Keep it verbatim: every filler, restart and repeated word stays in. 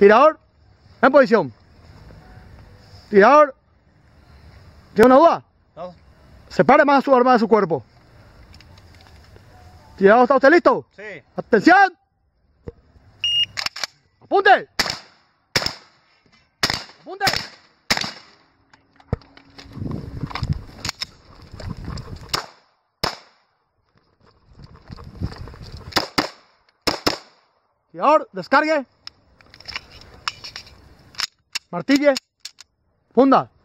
Tirador, en posición. Tirador, ¿tiene una duda? No. Separe más su arma de su cuerpo. Tirador, ¿está usted listo? Sí. ¡Atención! ¡Apunte! ¡Apunte! Tirador, descargue. Martille. Funda.